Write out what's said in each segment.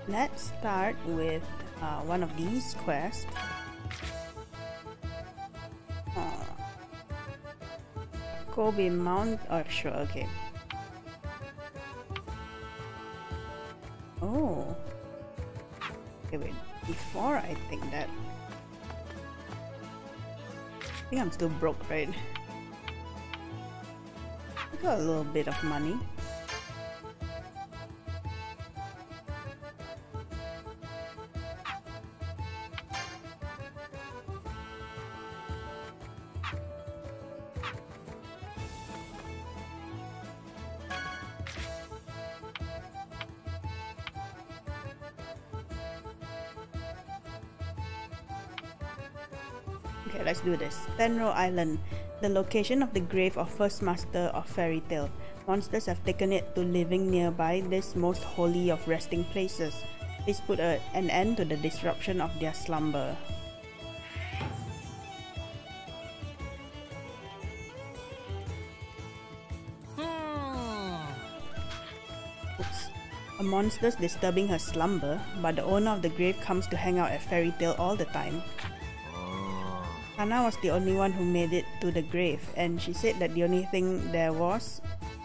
Let's start with one of these quests. Kobe Mount. Oh, sure, okay. Oh. Okay, wait. Before I think that. I think I'm still broke, right? I got a little bit of money. Okay, let's do this. Tenro Island, the location of the grave of first master of fairy tale. Monsters have taken it to living nearby this most holy of resting places. Please put an end to the disruption of their slumber. Oops. A monster's disturbing her slumber, but the owner of the grave comes to hang out at fairy tale all the time. Hana was the only one who made it to the grave, and she said that the only thing there was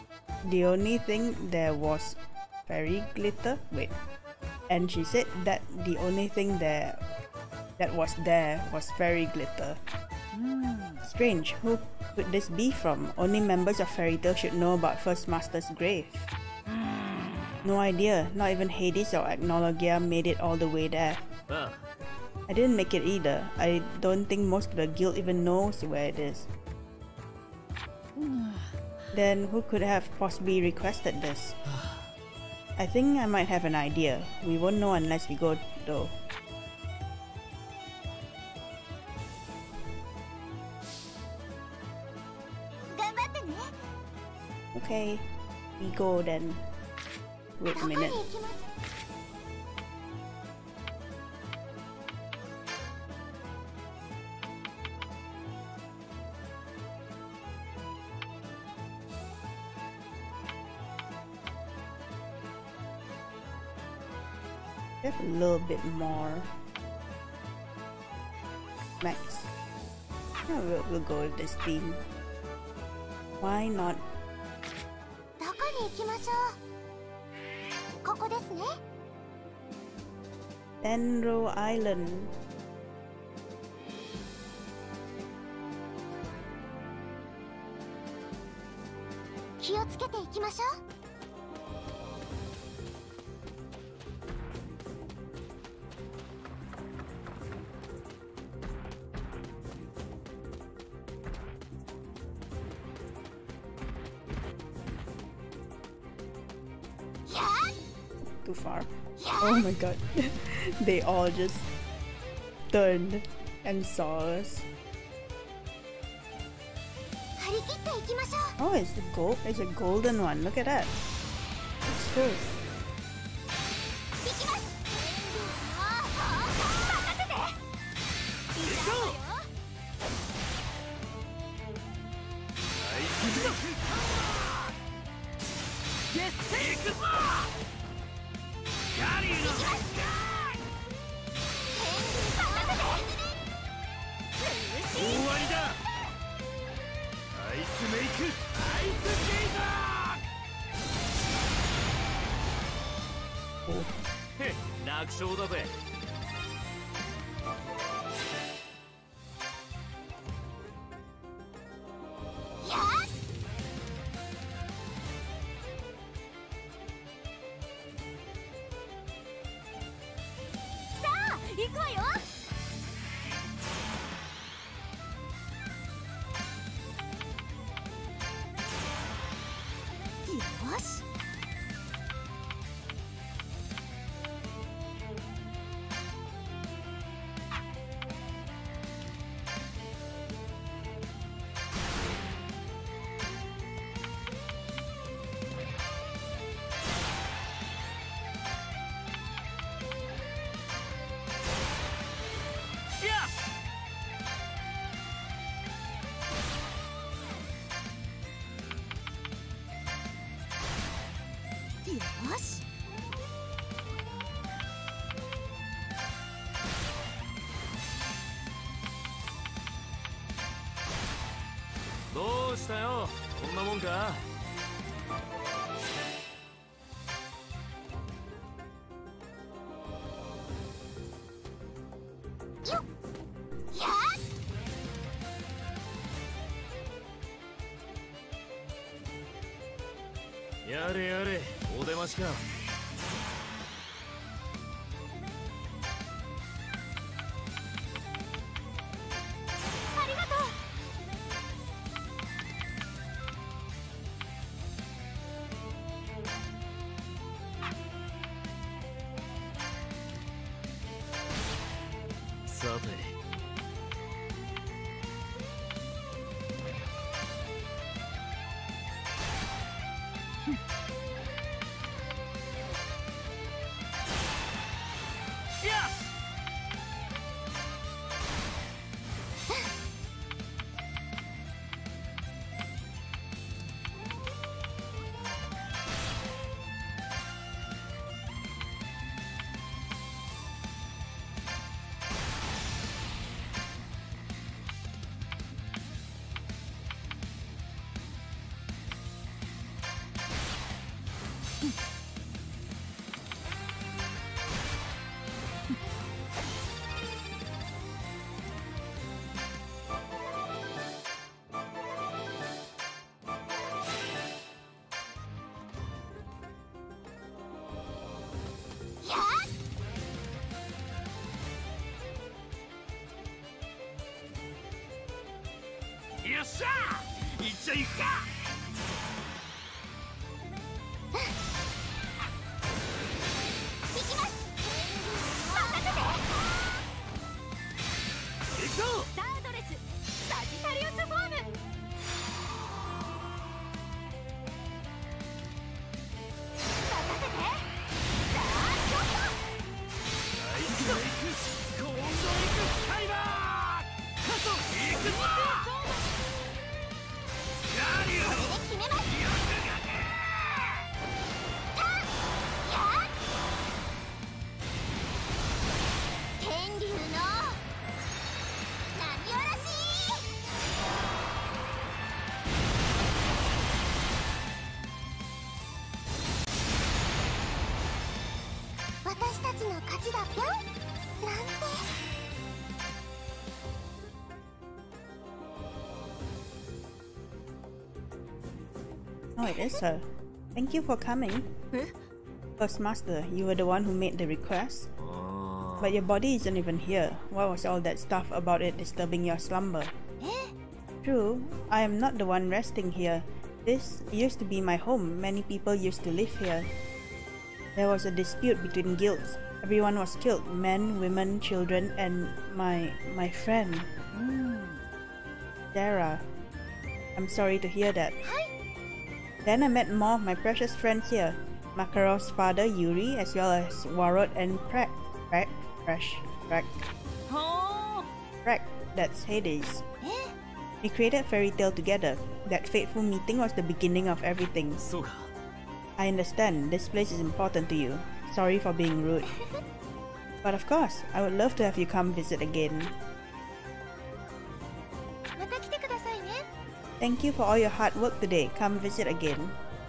fairy glitter. Wait, and she said that the only thing that was fairy glitter. Strange. Who could this be from? Only members of fairy tale should know about First Master's grave. No idea. Not even Hades or Agnologia made it all the way there. I didn't make it either. I don't think most of the guild even knows where it is. Then who could have possibly requested this? I think I might have an idea. We won't know unless we go though. Okay, we go then. Wait a minute. Have a little bit more max. Yeah, we'll go with this theme. Why not? Tenro Island. Too far. Oh my god. They all just turned and saw us. Oh, it's a gold. It's a golden one. Look at that. It's true. したよ。こんなもんか。やれやれ、お出ましか。 ありがとう。 さて。 よっしゃー、いっちゃいくか。 行きます。任せて。 行くぞ。 スタードレスサジタリウスフォーム。任せて。さあショット。 行くぞ。今度行くスカイバー。カソ行くぞ。 これで決めます。天竜の波嵐。私たちの勝ちだぴょんなんて。 Oh, it is her. Thank you for coming. First Master, you were the one who made the request. But your body isn't even here. What was all that stuff about it disturbing your slumber? True, I am not the one resting here. This used to be my home. Many people used to live here. There was a dispute between guilds. Everyone was killed. Men, women, children, and my friend. Sarah. I'm sorry to hear that. Then I met more of my precious friends here. Makarov's father, Yuri, as well as Warrot and Prek. Prek, that's Hades. We created Fairy Tail together. That fateful meeting was the beginning of everything. I understand, this place is important to you. Sorry for being rude. But of course, I would love to have you come visit again. Thank you for all your hard work today. Come visit again.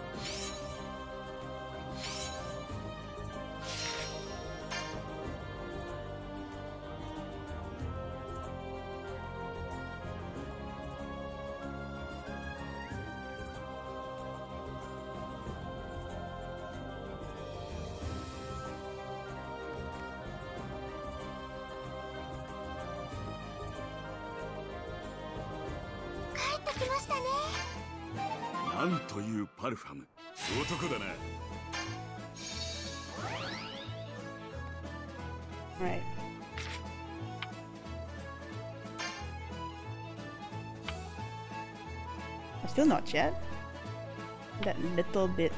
Right. Still not yet. That little bit.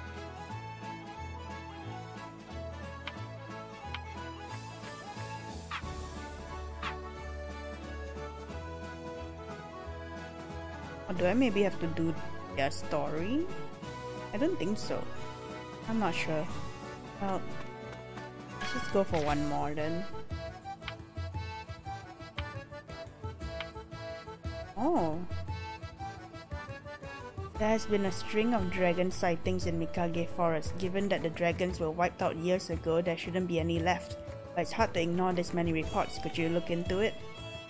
Or do I maybe have to do their story? I don't think so. I'm not sure. Well, let's just go for one more then. Oh. There has been a string of dragon sightings in Mikage Forest. Given that the dragons were wiped out years ago, there shouldn't be any left. But it's hard to ignore this many reports. Could you look into it?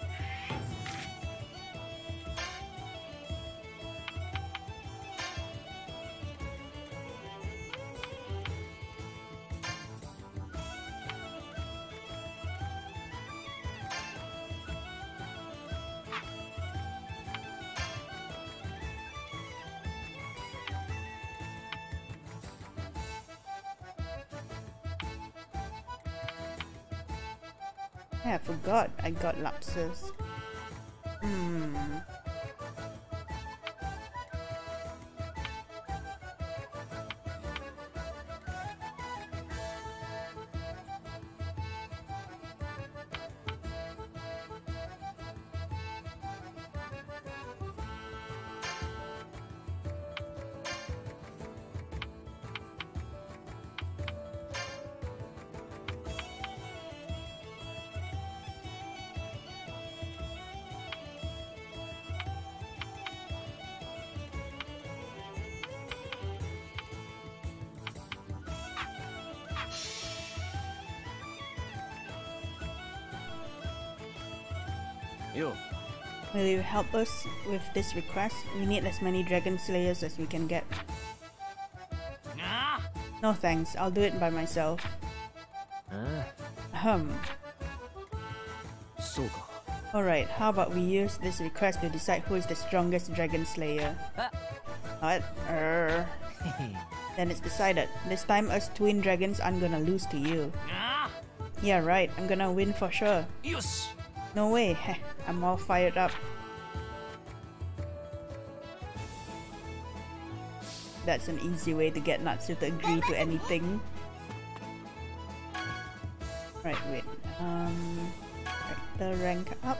Yeah, I forgot I got lapses. Yo. Will you help us with this request? We need as many dragon slayers as we can get. No thanks, I'll do it by myself. So ka. Alright, how about we use this request to decide who is the strongest dragon slayer? What? Then it's decided. This time us twin dragons aren't gonna lose to you. Yeah right, I'm gonna win for sure. Yosh. No way, heh, I'm all fired up. That's an easy way to get Natsu to agree to anything. Right, wait. Character rank up.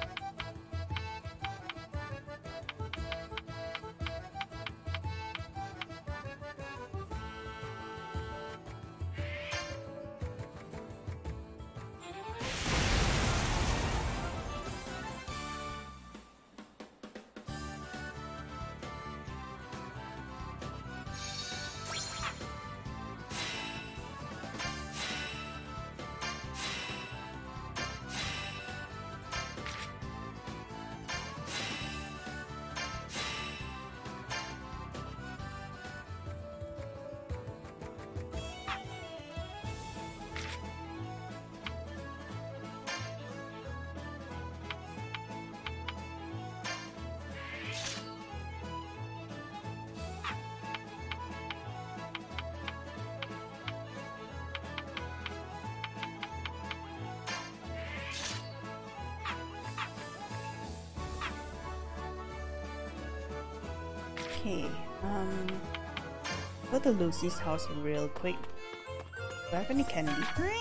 Okay, go to Lucy's house real quick. Do I have any candy?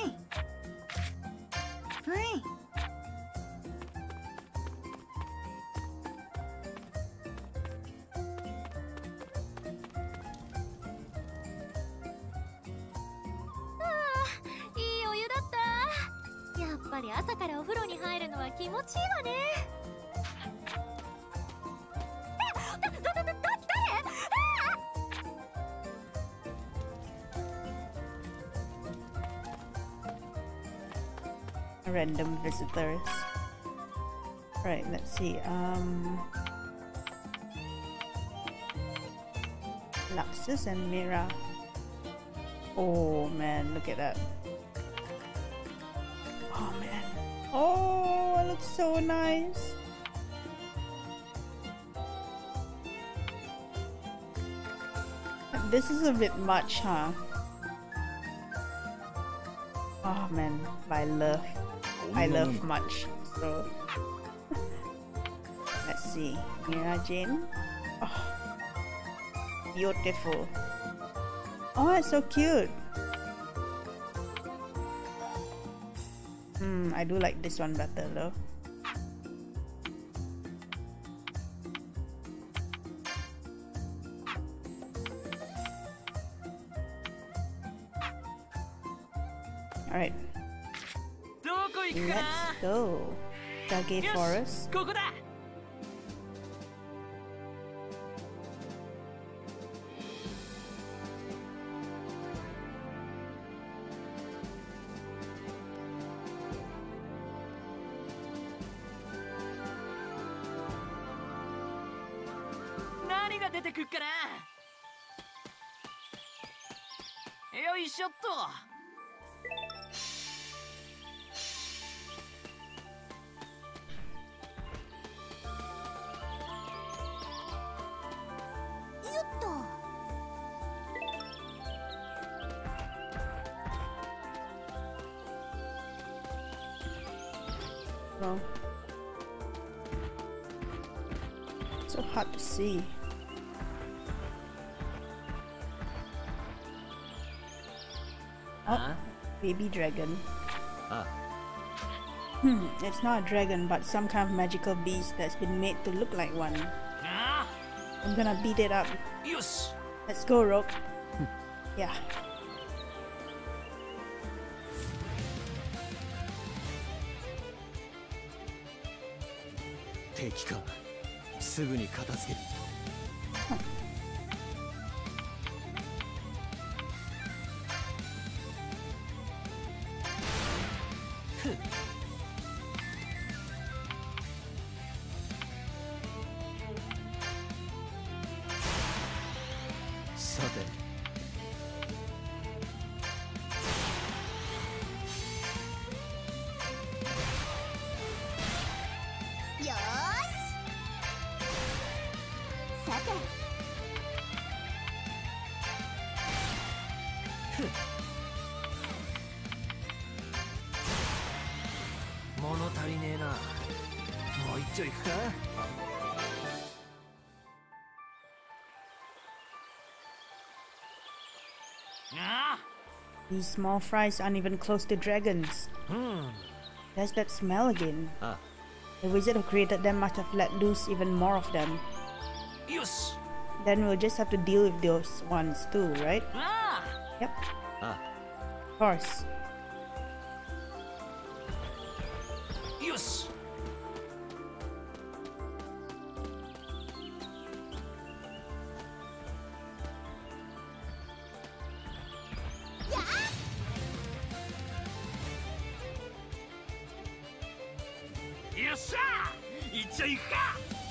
Random visitors. Right, let's see. Luxus and Mira. Oh man, look at that. Oh man. Oh, it looks so nice. This is a bit much, huh? Oh man, I love much, so let's see. Mira Jane. Oh, beautiful. Oh, it's so cute. I do like this one better though. Alright. Let's go. Mikage Forest. 出てくっかな。よいしょっと。 よっと。 No. So hard to see. Oh, baby dragon. It's not a dragon, but some kind of magical beast that's been made to look like one. I'm gonna beat it up. よし。 Let's go, Rogue. Yeah. 敵か。すぐに片付ける。さて。 よーし。さて。 物足りねえな。もう一丁いくか。 These small fries aren't even close to dragons. There's that smell again. The wizard who created them must have let loose even more of them. よし。 Then we'll just have to deal with those ones too, right? あ Yep, あ of course. あ。よし。 よっしゃ。一丁いくか。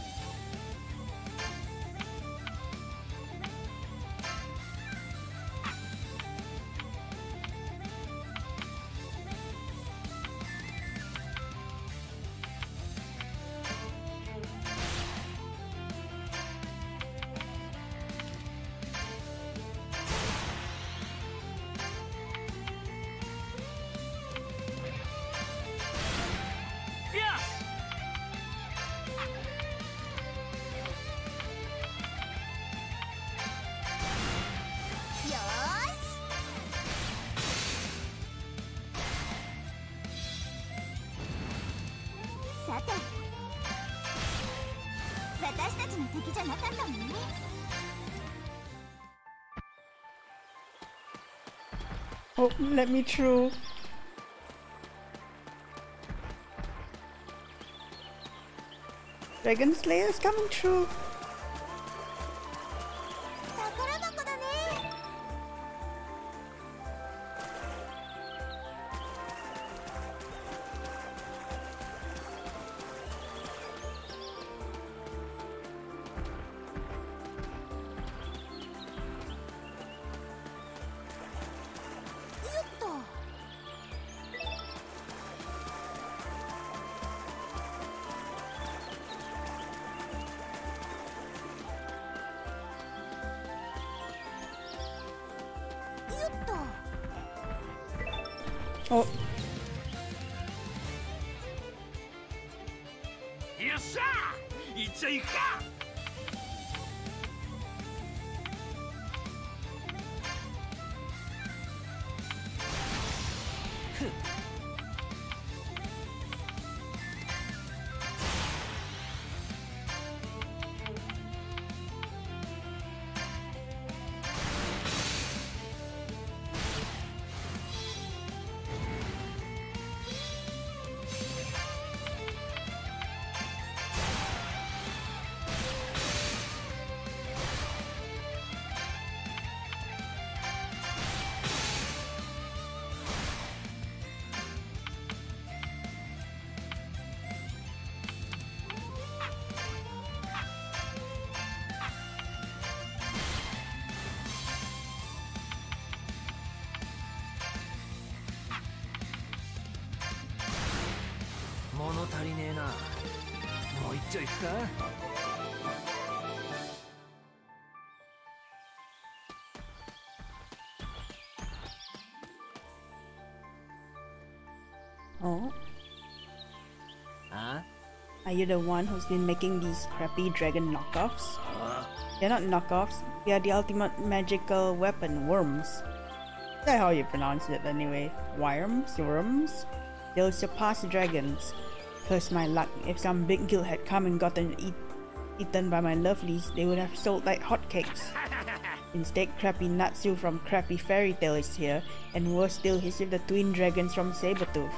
さて、私たちの敵じゃなかったもんね。 Oh, let me through. Dragon Slayer's coming through. 宝箱だね。よっと。よっと。 Oh, よっしゃ。一丁いくか。 物足りねえな。もう一丁いくか。 Oh, Huh? are you the one who's been making these crappy dragon knockoffs? They're not knockoffs, they are the ultimate magical weapon, worms. Is that how you pronounce it anyway? Worms? Worms? They'll surpass dragons. Curse my luck, if some big guild had come and gotten eaten by my lovelies, they would have sold like hotcakes. Instead, crappy Natsu from Crappy Fairy Tale is here, and worse still, he's with the twin dragons from Sabertooth.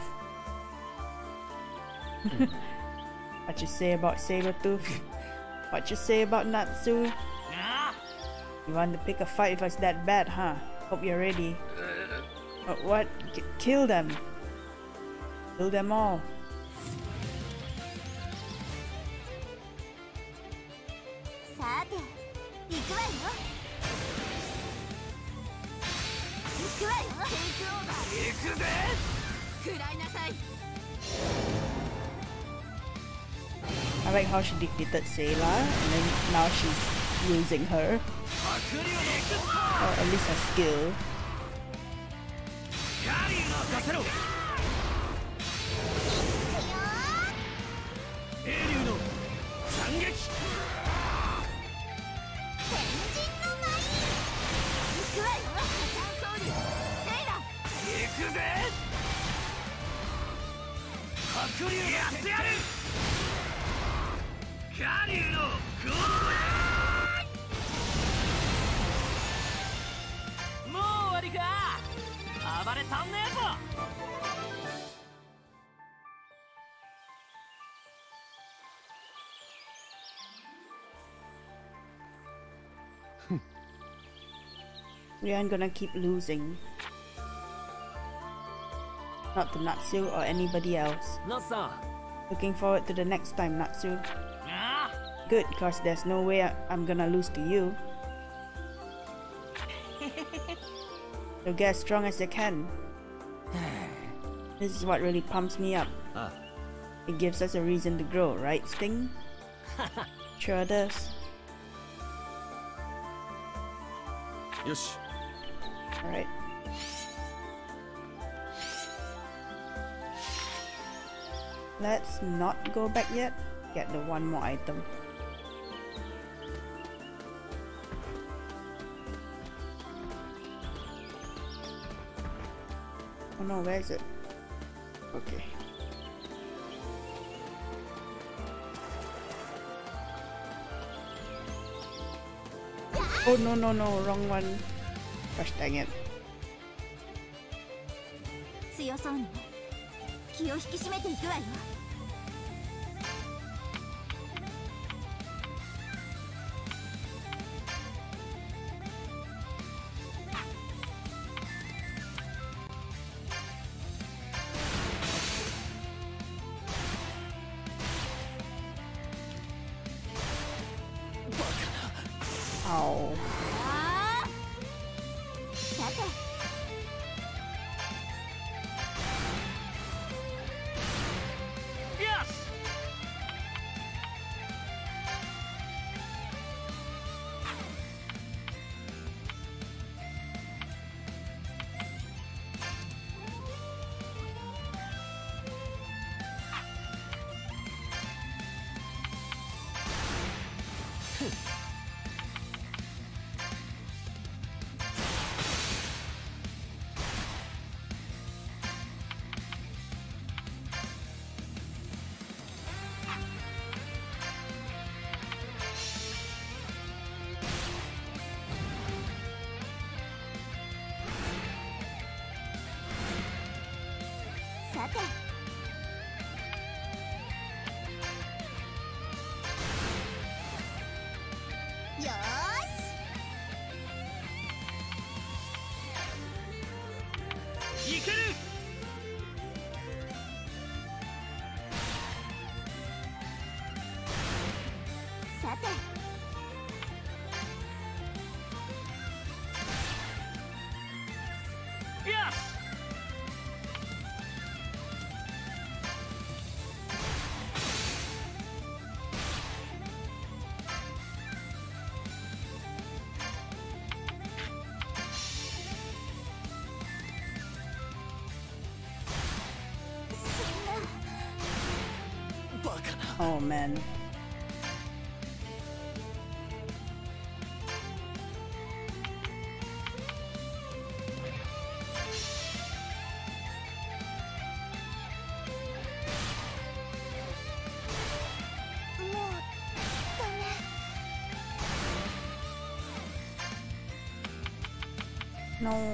What you say about Sabertooth? What you say about Natsu? You want to pick a fight with us that bad, huh? Hope you're ready. What? Kill them! Kill them all! I like how she defeated Sayla, and then now she's using her. Or at least her skill. We aren't gonna keep losing. Not to Natsu or anybody else. Looking forward to the next time, Natsu. Good, cause there's no way I'm gonna lose to you. So get as strong as you can. This is what really pumps me up. It gives us a reason to grow, right, Sting? Sure does. Yosh. Alright. Let's not go back yet. Get the one more item. Oh no, where is it? Okay. Oh no, wrong one. Gosh dang it. 強そうにね。気を引き締めていくわよ。 Ow. さて。さて。よーし。いける。さて。よし。 Oh man. No.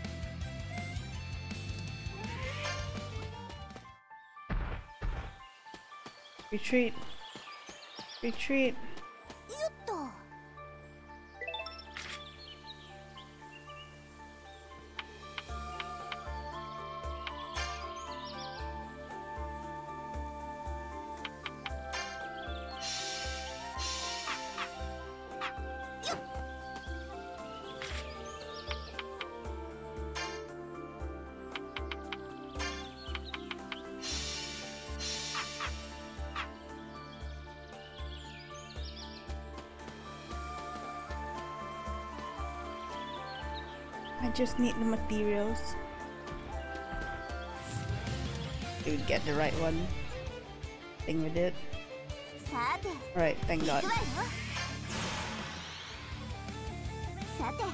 Retreat. Retreat. よっと。 I just need the materials to get the right one. Thing with it. さて。 Right, thank God. 行くわよ。さて。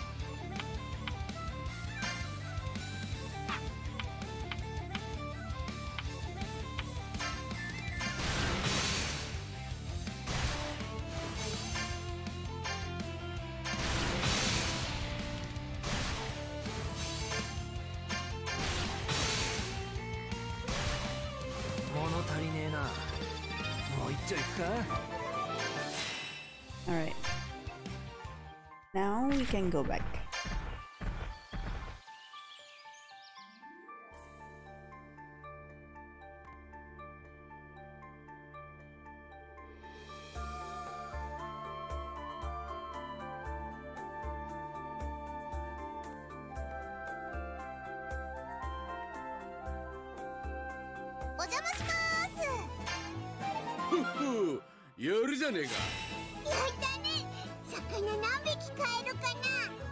物足りねえな。もう一丁いくか。 Alright. Now we can go back. お邪魔します。 ふっふ、やるじゃねえか。 やったね。魚何匹買えるかな。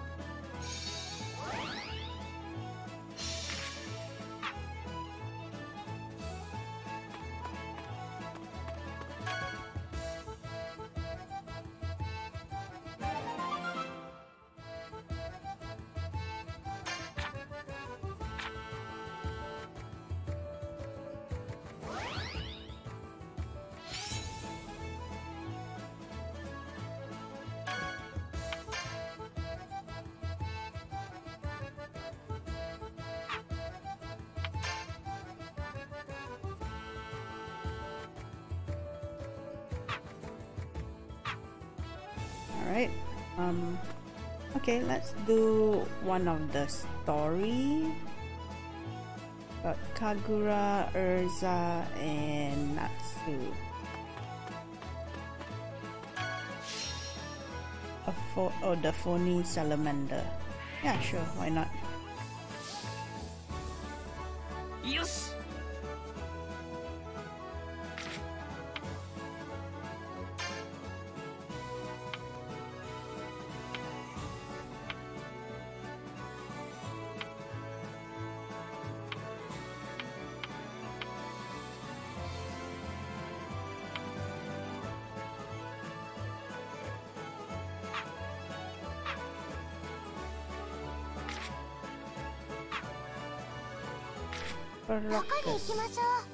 Alright. Okay, let's do one of the story. Got Kagura, Urza, and Natsu. The phony salamander. Yeah, sure, why not? よし。 どこに行きましょう。